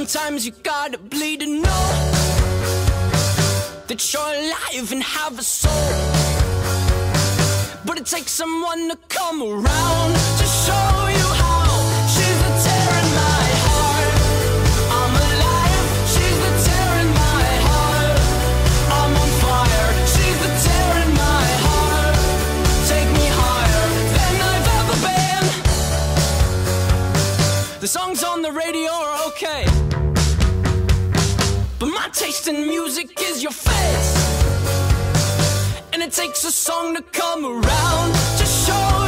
Sometimes you gotta bleed to know that you're alive and have a soul. But it takes someone to come around to show you how. She's the tear in my heart. I'm alive. She's the tear in my heart. I'm on fire. She's the tear in my heart. Take me higher than I've ever been. The songs on the radio are okay, but my taste in music is your face. And it takes a song to come around to show